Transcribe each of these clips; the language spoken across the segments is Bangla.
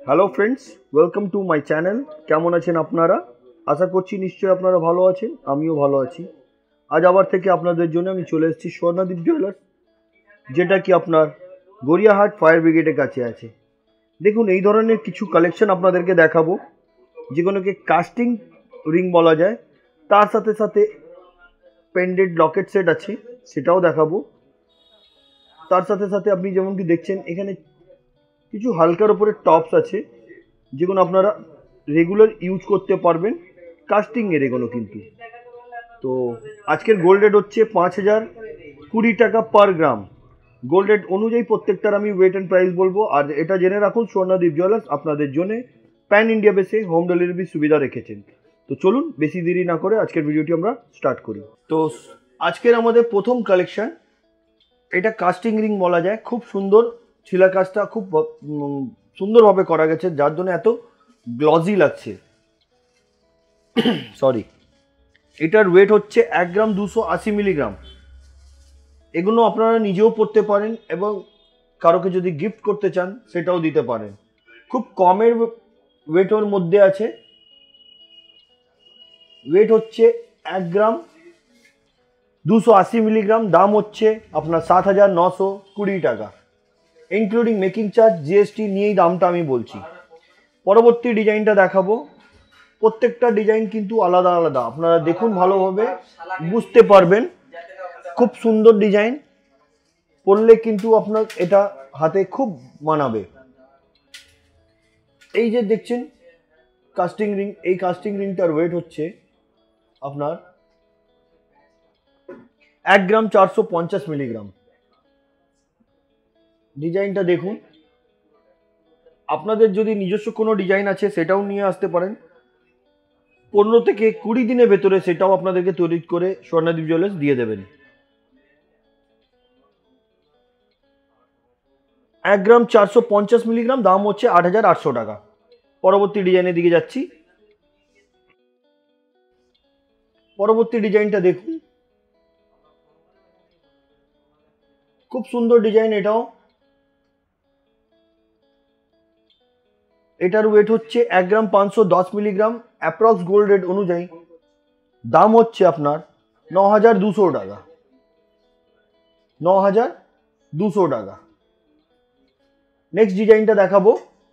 Hello friends, welcome to my channel. কেমন আছেন আপনারা? আশা করছি নিশ্চয়ই আপনারা ভালো আছেন, আমিও ভালো আছি। আজ আবার থেকে আপনাদের জন্য আমি চলে এসেছি স্বর্ণদ্বীপ জুয়েলার্স, যেটা কি আপনার গড়িয়াহাট ফায়ার ব্রিগেডের কাছে আছে। দেখুন, এই ধরনের কিছু কালেকশন আপনাদেরকে দেখাবো, যেগুলোকে কাস্টিং রিং বলা যায়। তার সাথে সাথে পেন্ডেন্ট লকেট সেট আছে, সেটাও দেখাবো। তার সাথে সাথে আপনি যেমন কি দেখছেন, এখানে কিছু হালকার উপরে টপস আছে, যেগুলো আপনারা রেগুলার ইউজ করতে পারবেন, কাস্টিংয়ের এগুলো কিন্তু। তো আজকের গোল্ড রেট হচ্ছে 5020 টাকা পার গ্রাম। গোল্ড রেট অনুযায়ী প্রত্যেকটার আমি ওয়েট অ্যান্ড প্রাইস বলবো। আর এটা জেনে রাখুন, স্বর্ণদ্বীপ জুয়েলার্স আপনাদের জন্য প্যান ইন্ডিয়া বেসে হোম ডেলিভারি সুবিধা রেখেছেন। তো চলুন বেশি দেরি না করে আজকের ভিডিওটি আমরা স্টার্ট করি। তো আজকের আমাদের প্রথম কালেকশন, এটা কাস্টিং রিং বলা যায়। খুব সুন্দর, ছিলা কাজটা খুব সুন্দরভাবে করা গেছে, যার জন্য এত গ্লজি লাগছে। সরি, এটার ওয়েট হচ্ছে 1 গ্রাম 280 মিলিগ্রাম। এগুলো আপনারা নিজেও পড়তে পারেন এবং কারোকে যদি গিফট করতে চান সেটাও দিতে পারেন। খুব কমের ওয়েটের মধ্যে আছে। ওয়েট হচ্ছে 1 গ্রাম 280 মিলিগ্রাম। দাম হচ্ছে আপনার 7920 টাকা, ইনক্লুডিং মেকিং চার্জ, জিএসটি নিয়েই দামটা আমি বলছি। পরবর্তী ডিজাইনটা দেখাবো। প্রত্যেকটা ডিজাইন কিন্তু আলাদা আলাদা, আপনারা দেখুন ভালোভাবে বুঝতে পারবেন। খুব সুন্দর ডিজাইন, পরলে কিন্তু আপনার এটা হাতে খুব মানাবে। এই যে দেখছেন কাস্টিং রিং, এই কাস্টিং রিংটার ওয়েট হচ্ছে আপনার 1 গ্রাম 450 মিলিগ্রাম। ডিজাইনটা দেখুন। আপনাদের যদি নিজস্ব কোনো ডিজাইন আছে সেটাও নিয়ে আসতে পারেন। 15 থেকে 20 দিনের ভেতরে সেটাও আপনাদেরকে তৈরি করে স্বর্ণদ্বীপ জুয়েলার্স দিয়ে দেবেন। 1 গ্রাম 450 মিলিগ্রাম, দাম হচ্ছে 8800 টাকা। পরবর্তী ডিজাইনের দিকে যাচ্ছি। পরবর্তী ডিজাইনটা দেখুন, খুব সুন্দর ডিজাইন এটাও। এটার ওয়েট হচ্ছে 1 gram 510 milligram. Approx gold rate অনুযায়ী দাম হচ্ছে আপনার 9200 টাকা। 9200 টাকা। নেক্সট ডিজাইনটা দেখাবো,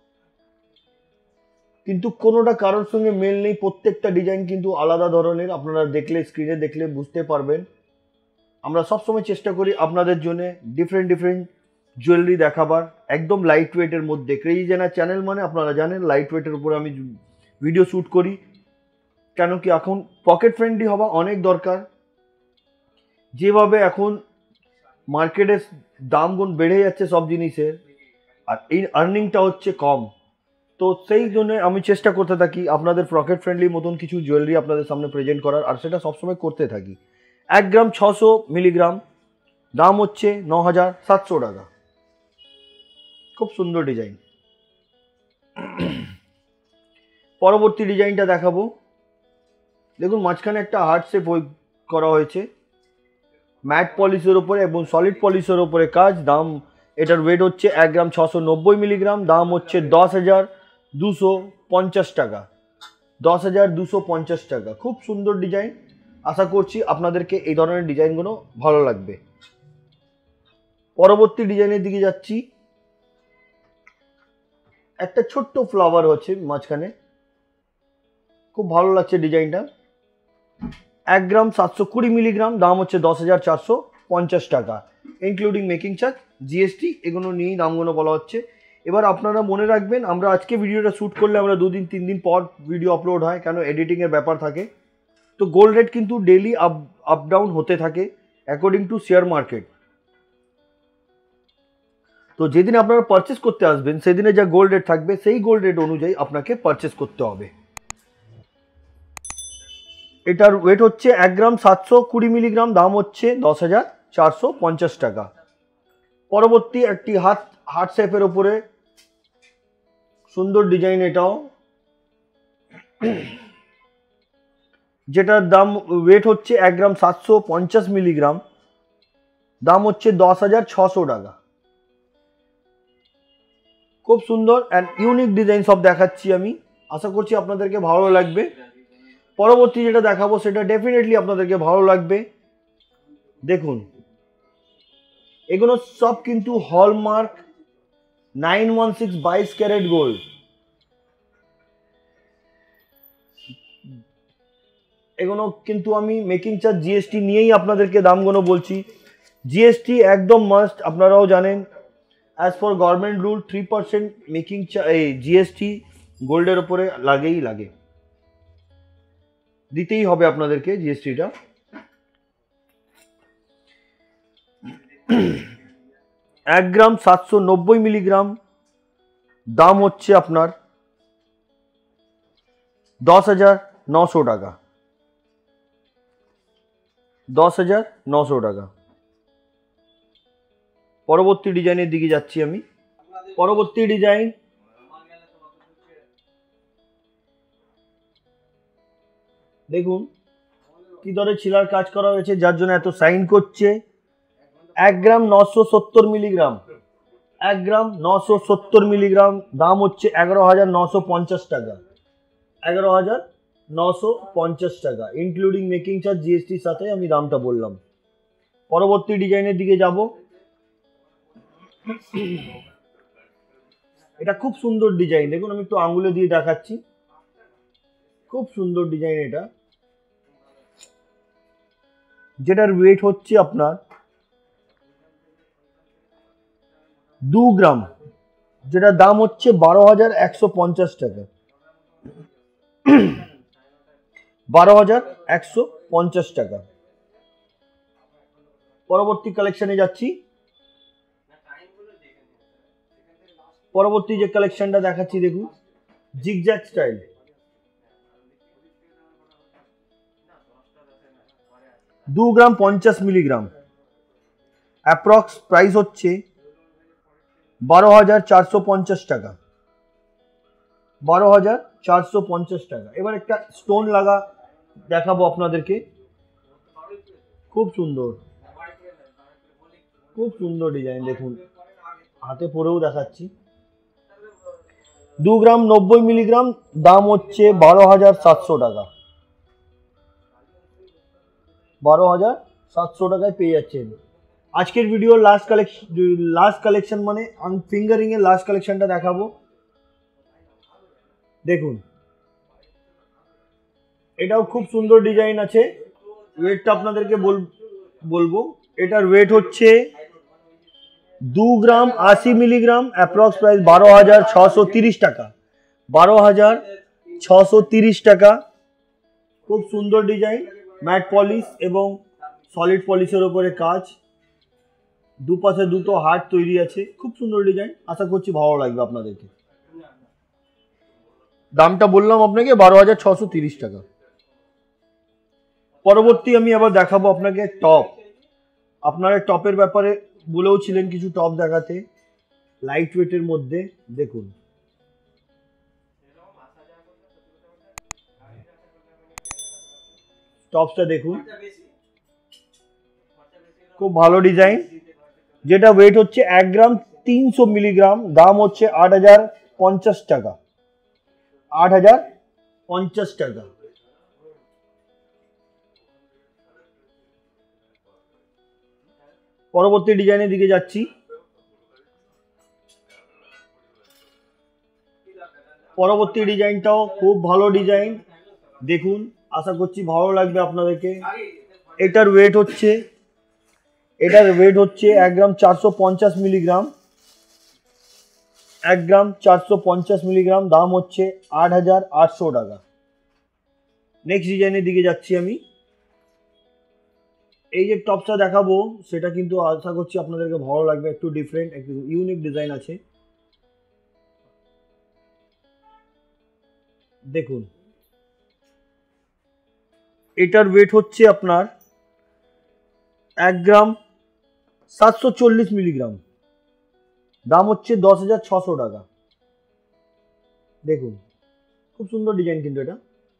কিন্তু কোনোটা কারোর সঙ্গে মেল নেই। প্রত্যেকটা ডিজাইন কিন্তু আলাদা ধরনের, আপনারা দেখলে স্ক্রিনে দেখলে বুঝতে পারবেন। আমরা সবসময় চেষ্টা করি আপনাদের জন্য ডিফারেন্ট জুয়েলারি দেখাবার, একদম লাইট ওয়েটের মধ্যে। ক্রেজি জেনার চ্যানেল মানে আপনারা জানেন লাইট ওয়েটের উপরে আমি ভিডিও শ্যুট করি। কেন কি এখন পকেট ফ্রেন্ডলি হওয়া অনেক দরকার। যেভাবে এখন মার্কেটের দামগুণ বেড়ে যাচ্ছে সব জিনিসের, আর এই আর্নিংটা হচ্ছে কম। তো সেই জন্য আমি চেষ্টা করতে থাকি আপনাদের পকেট ফ্রেন্ডলি মতন কিছু জুয়েলারি আপনাদের সামনে প্রেজেন্ট করার, আর সেটা সবসময় করতে থাকি। 1 গ্রাম 600 মিলিগ্রাম, দাম হচ্ছে 9700 টাকা। খুব সুন্দর ডিজাইন। পরবর্তী ডিজাইনটা দেখাবো। দেখুন, মাঝখানে একটা হার্ট শেপ করা হয়েছে, ম্যাট পলিশের উপরে এবং সলিড পলিশের উপরে কাজ। দাম, এটার ওয়েট হচ্ছে 1 গ্রাম 690 মিলিগ্রাম। দাম হচ্ছে 10,250 টাকা। 10,250 টাকা। খুব সুন্দর ডিজাইন। আশা করছি আপনাদেরকে এই ধরনের ডিজাইনগুলো ভালো লাগবে। পরবর্তী ডিজাইনের দিকে যাচ্ছি। একটা ছোট্ট ফ্লাওয়ার হচ্ছে মাঝখানে, খুব ভালো লাগছে ডিজাইনটা। 1 গ্রাম 720 মিলিগ্রাম। দাম হচ্ছে 10,450 টাকা, ইনক্লুডিং মেকিং চার্জ, জিএসটি এগুলো নিয়েই দামগুলো বলা হচ্ছে। এবার আপনারা মনে রাখবেন, আমরা আজকে ভিডিওটা শ্যুট করলে আমরা 2 দিন 3 দিন পর ভিডিও আপলোড হয়, কেন এডিটিংয়ের ব্যাপার থাকে। তো গোল্ড রেট কিন্তু ডেইলি আপ ডাউন হতে থাকে অ্যাকর্ডিং টু শেয়ার মার্কেট। তো যেদিন আপনারা পারচেস করতে আসবেন সেদিনে যা গোল্ড রেট থাকবে সেই গোল্ড রেট অনুযায়ী আপনাকে পারচেস করতে হবে। এটার ওয়েট হচ্ছে 1 গ্রাম 720 মিলিগ্রাম। দাম হচ্ছে 10,450 টাকা। পরবর্তী একটি হার্ট শেপের উপরে সুন্দর ডিজাইন, এটাও যেটার দাম ওয়েট হচ্ছে 1 গ্রাম 750 মিলিগ্রাম। দাম হচ্ছে 10,600 টাকা। খুব সুন্দর অ্যান্ড ইউনিক ডিজাইন সব দেখাচ্ছি আমি, আশা করছি আপনাদেরকে ভালো লাগবে। পরবর্তী যেটা দেখাবো সেটা ডেফিনেটলি আপনাদেরকে ভালো লাগবে। দেখুন এগুলো সব কিন্তু হলমার্ক 916 22 ক্যারেট গোল্ড। এগুলো কিন্তু আমি মেকিং চার্জ জিএসটি নিয়েই আপনাদেরকে দামগুলো বলছি। জিএসটি একদম মাস্ট, আপনারাও জানেন as for government rule 3% making এই জিএসটি গোল্ডের ওপরে লাগেই লাগে, দিতেই হবে আপনাদেরকে জিএসটিটা। 1 গ্রাম 790 মিলিগ্রাম দাম হচ্ছে আপনার 10,900 টাকা, 10,900 টাকা। পরবর্তী ডিজাইনের দিকে যাচ্ছি আমি। পরবর্তী ডিজাইন দেখুন কি ধরে ছিলার কাজ করা হয়েছে, যার জন্য এত সাইন করছে। 1 গ্রাম 970 মিলিগ্রাম, 1 গ্রাম 970 মিলিগ্রাম দাম হচ্ছে 11,950 টাকা, 11,950 টাকা ইনক্লুডিং মেকিং চার্জ জিএসটির সাথে আমি দামটা বললাম। পরবর্তী ডিজাইনের দিকে যাব। এটা খুব সুন্দর ডিজাইন, দেখুন আমি একটু আঙ্গুলে দিয়ে দেখাচ্ছি, খুব সুন্দর ডিজাইন এটা, যেটার ওয়েট হচ্ছে আপনার 2 গ্রাম, যেটার দাম হচ্ছে 12,150 টাকা, 12,150 টাকা। পরবর্তী কালেকশনে যাচ্ছি। পরবর্তী যে কালেকশনটা দেখাচ্ছি দেখুন zigzag style. 2 gram 50 milligram, approx price হচ্ছে 12,450 টাকা, 12,450 টাকা। এবার একটা স্টোন লাগা দেখাবো আপনাদেরকে, খুব সুন্দর, খুব সুন্দর ডিজাইন, দেখুন হাতে পরেও দেখাচ্ছি। 2 গ্রাম 90 মিলিগ্রাম দাম হচ্ছে 12,700 টাকা, 12,700 টাকায় পেয়ে যাচ্ছেন। আজকের ভিডিওর লাস্ট কালেকশন মানে ফিঙ্গারিং এর লাস্ট কালেকশনটা দেখাবো। দেখুন এটাও খুব সুন্দর ডিজাইন আছে। ওয়েটটা আপনাদেরকে বলবো, এটার ওয়েট হচ্ছে 2 গ্রাম 80 মিলিগ্রাম, অ্যাপ্রক্স প্রাইস 12,630 টাকা, 12,630 টাকা। খুব সুন্দর ডিজাইন, ম্যাট পলিশ এবং সলিড পলিশের ওপরে কাজ, দুপাশে দুটো হার্ট তৈরি আছে, খুব সুন্দর ডিজাইন, আশা করছি ভালো লাগবে আপনাদেরকে। দামটা বললাম আপনাকে 12,630 টাকা। পরবর্তী আমি আবার দেখাবো আপনাকে টপ। আপনারা টপের ব্যাপারে বলেও ছিলেন কিছু টপ দেখাতে লাইট ওয়েটের মধ্যে। দেখুন টপসটা দেখুন, খুব ভালো ডিজাইন, যেটা ওয়েট হচ্ছে 1 গ্রাম 300 মিলিগ্রাম, দাম হচ্ছে 8,050 টাকা, 8,050 টাকা। পরবর্তী ডিজাইনের দিকে যাচ্ছি। পরবর্তী ডিজাইনটাও খুব ভালো ডিজাইন, দেখুন আশা করছি ভালো লাগবে আপনাদেরকে। এটার ওয়েট হচ্ছে 1 গ্রাম 450 মিলিগ্রাম, 1 গ্রাম 450 মিলিগ্রাম, দাম হচ্ছে 8,800 টাকা। নেক্সট ডিজাইনের দিকে যাচ্ছি আমি। এই যে টপটা দেখাবো সেটা কিন্তু আশা করছি আপনাদেরকে ভালো লাগবে, একটু ডিফারেন্ট, একটু ইউনিক ডিজাইন আছে। দেখুন এটার ওয়েট হচ্ছে আপনার 1 গ্রাম 740 মিলিগ্রাম, দাম হচ্ছে 10,600 টাকা। দেখুন খুব সুন্দর ডিজাইন কিন্তু এটা।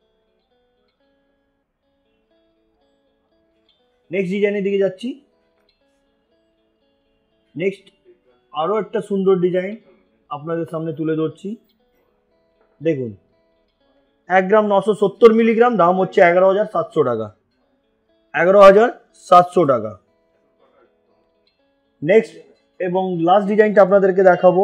নেক্সট ডিজাইনের দিকে যাচ্ছি। নেক্সট আরো একটা সুন্দর ডিজাইন আপনাদের সামনে তুলে ধরছি। দেখুন 1 গ্রাম 970 মিলিগ্রাম, দাম হচ্ছে 11,700 টাকা, 11,700 টাকা। নেক্সট এবং লাস্ট ডিজাইনটা আপনাদেরকে দেখাবো।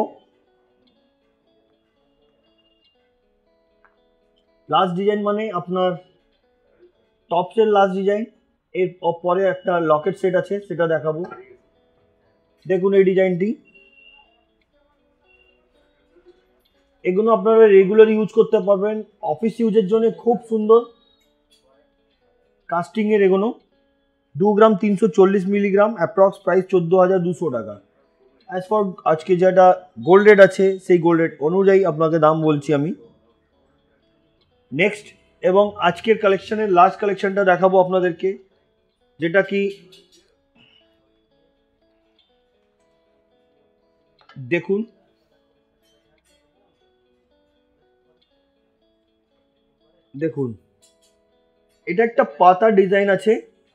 লাস্ট ডিজাইন মানে আপনার টপসের লাস্ট ডিজাইন, এর পরে একটা লকেট সেট আছে সেটা দেখাবো। দেখুন এই ডিজাইনটি, এগুলো আপনারা রেগুলার ইউজ করতে পারবেন, অফিস ইউজের জন্য খুব সুন্দর। কাস্টিং এর এগুলো 2 গ্রাম 340 মিলিগ্রাম, অ্যাপ্রক্স প্রাইস 14,200 টাকা। অ্যাজ ফর আজকে যেটা গোল্ড রেট আছে সেই গোল্ড রেট অনুযায়ী আপনাকে দাম বলছি আমি। নেক্সট এবং আজকের কালেকশনের লাস্ট কালেকশনটা দেখাবো আপনাদেরকে, যেটা কি দেখুন দেখুন এটা একটা পাতা ডিজাইন আছে,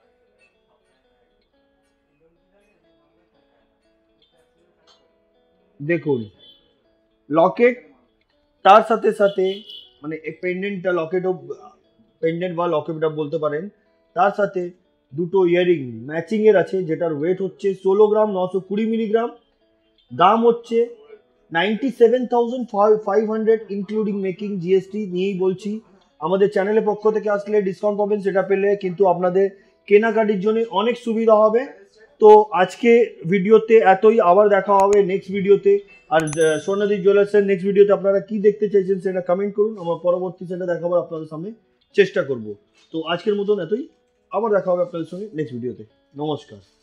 দেখুন লকেট, তার সাথে সাথে মানে পেন্ডেন্টটা লকেটও, পেন্ডেন্ট বা লকেটটা বলতে পারেন, তার সাথে দুটো ইয়ারিং ম্যাচিং এর আছে, যেটার ওয়েট হচ্ছে 16 গ্রাম 920 মিলিগ্রাম, দাম হচ্ছে 97,500 ইনক্লুডিং মেকিং জিএসটি নিয়েই বলছি। আমাদের চ্যানেলের পক্ষ থেকে আসলে ডিসকাউন্ট পাবেন, সেটা পেলে কিন্তু আপনাদের কেনাকাটির জন্য অনেক সুবিধা হবে। তো আজকে ভিডিওতে এতই, আবার দেখা হবে নেক্সট ভিডিওতে। আর স্বর্ণদ্বীপ জুয়েলার্সের নেক্সট ভিডিওতে আপনারা কি দেখতে চাইছেন সেটা কমেন্ট করুন, আমরা পরবর্তী সেটা দেখাবার আপনাদের সামনে চেষ্টা করব। তো আজকের মতন এতই, আবার দেখা হবে আপনাদের সঙ্গে নেক্সট ভিডিওতে। নমস্কার।